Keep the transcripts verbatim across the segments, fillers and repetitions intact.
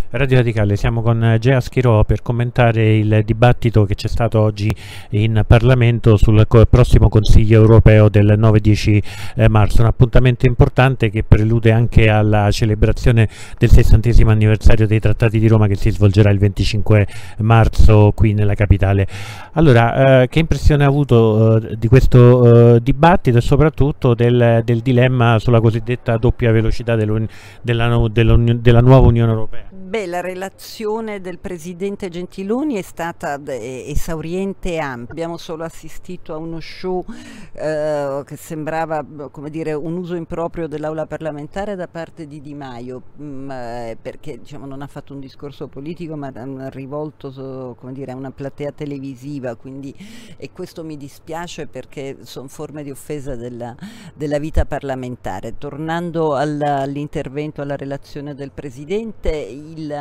Radio Radicale, siamo con Gea Schirò per commentare il dibattito che c'è stato oggi in Parlamento sul co prossimo Consiglio europeo del nove dieci marzo, un appuntamento importante che prelude anche alla celebrazione del sessantesimo anniversario dei Trattati di Roma che si svolgerà il venticinque marzo qui nella capitale. Allora, eh, che impressione ha avuto eh, di questo eh, dibattito e soprattutto del, del dilemma sulla cosiddetta doppia velocità della, della, della nuova Unione Europea? Beh, la relazione del Presidente Gentiloni è stata esauriente e ampia. Abbiamo solo assistito a uno show eh, che sembrava, come dire, un uso improprio dell'aula parlamentare da parte di Di Maio, mh, perché diciamo, non ha fatto un discorso politico ma ha rivolto, come dire, a una platea televisiva, quindi, e questo mi dispiace perché sono forme di offesa della, della vita parlamentare. Tornando all'intervento, alla relazione del Presidente, il Il,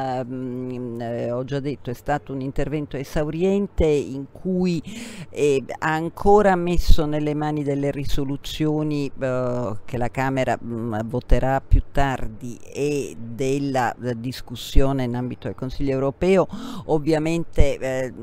uh, eh, ho già detto, è stato un intervento esauriente in cui eh, ha ancora messo nelle mani delle risoluzioni uh, che la Camera mh, voterà più tardi e della, della discussione in ambito del Consiglio europeo, ovviamente eh,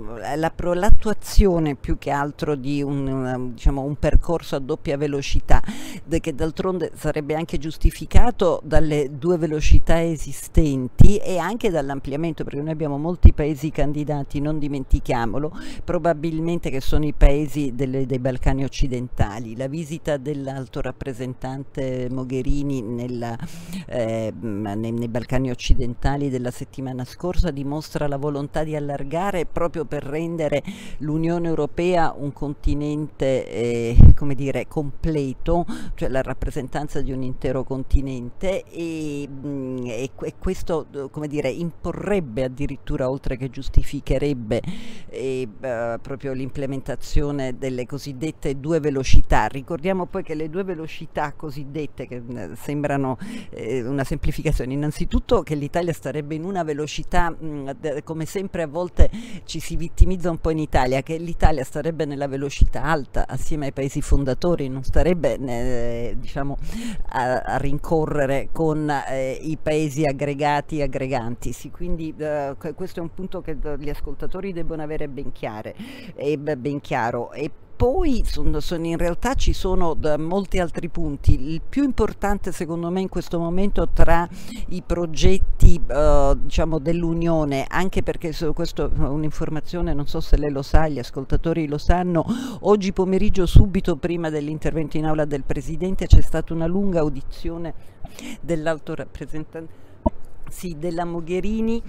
l'attuazione più che altro di un, un, diciamo, un percorso a doppia velocità, che d'altronde sarebbe anche giustificato dalle due velocità esistenti e anche dall'ampliamento, perché noi abbiamo molti paesi candidati, non dimentichiamolo, probabilmente che sono i paesi delle, dei Balcani occidentali. La visita dell'alto rappresentante Mogherini nella, eh, nei, nei Balcani occidentali della settimana scorsa dimostra la volontà di allargare proprio per rendere l'Unione Europea un continente eh, come dire, completo, cioè la rappresentanza di un intero continente, e, e, e questo, come dire, imporrebbe addirittura, oltre che giustificherebbe eh, uh, proprio l'implementazione delle cosiddette due velocità. Ricordiamo poi che le due velocità cosiddette, che eh, sembrano eh, una semplificazione, innanzitutto che l'Italia starebbe in una velocità, mh, come sempre a volte ci si vittimizza un po' in Italia, che l'Italia starebbe nella velocità alta assieme ai paesi fondatori, non starebbe eh, diciamo a, a rincorrere con eh, i paesi aggregati aggreganti. Sì, quindi eh, questo è un punto che gli ascoltatori debbono avere ben chiare e ben chiaro. E poi sono, sono in realtà ci sono molti altri punti. Il più importante secondo me in questo momento tra i progetti eh, diciamo dell'Unione, anche perché su questo è un'informazione, non so se lei lo sa, gli ascoltatori lo sanno, oggi pomeriggio, subito prima dell'intervento in aula del Presidente, c'è stata una lunga audizione dell'alto rappresentante Sì, della Mogherini,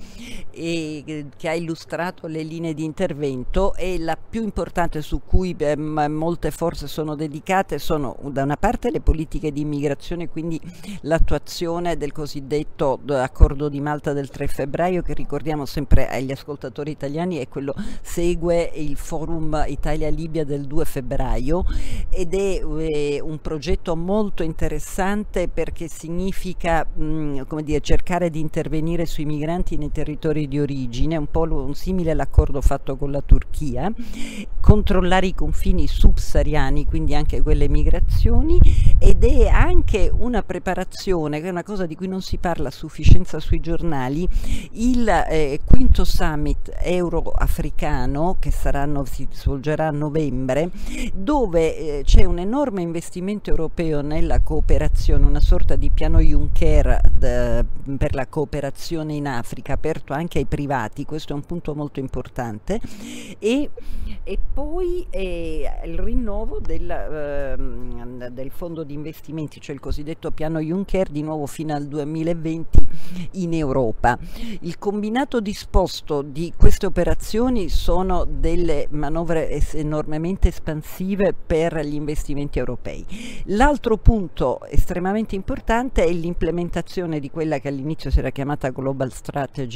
e, che ha illustrato le linee di intervento, e la più importante, su cui beh, molte forze sono dedicate, sono da una parte le politiche di immigrazione, quindi l'attuazione del cosiddetto accordo di Malta del tre febbraio, che ricordiamo sempre agli ascoltatori italiani è quello, segue il forum Italia-Libia del due febbraio, ed è eh, un progetto molto interessante perché significa mh, come dire, cercare di intervenire sui migranti nei territori di origine, un po' un simile all'accordo fatto con la Turchia, controllare i confini subsahariani, quindi anche quelle migrazioni, ed è anche una preparazione, che è una cosa di cui non si parla a sufficienza sui giornali, il eh, quinto summit euro-africano che saranno, si svolgerà a novembre, dove eh, c'è un enorme investimento europeo nella cooperazione, una sorta di piano Juncker de, per la cooperazione in Africa, aperto anche ai privati. Questo è un punto molto importante, e, e poi eh, il rinnovo del, eh, del fondo di investimenti, cioè il cosiddetto piano Juncker, di nuovo fino al duemilaventi in Europa. Il combinato disposto di queste operazioni sono delle manovre enormemente espansive per gli investimenti europei. L'altro punto estremamente importante è l'implementazione di quella che all'inizio si era chiamata Global Strategy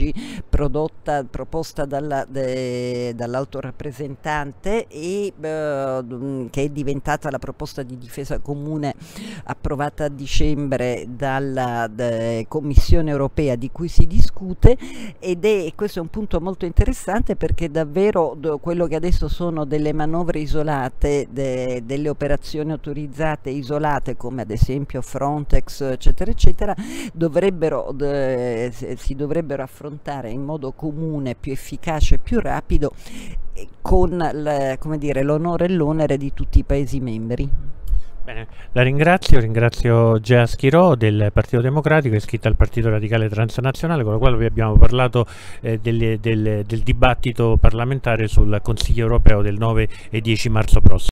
prodotta, proposta dalla, de, dall'alto rappresentante e eh, che è diventata la proposta di difesa comune approvata a dicembre dalla Commissione europea, di cui si discute, ed è, questo è un punto molto interessante, perché davvero quello che adesso sono delle manovre isolate, de, delle operazioni autorizzate isolate, come ad esempio Frontex eccetera eccetera, dovrebbero de, si dovrebbero affrontare in modo comune, più efficace e più rapido, con l'onore e l'onere di tutti i Paesi membri. Bene, la ringrazio, ringrazio Gea Schirò del Partito Democratico, iscritta al Partito Radicale Transnazionale, con la quale vi abbiamo parlato eh, del, del, del dibattito parlamentare sul Consiglio europeo del nove e dieci marzo prossimo.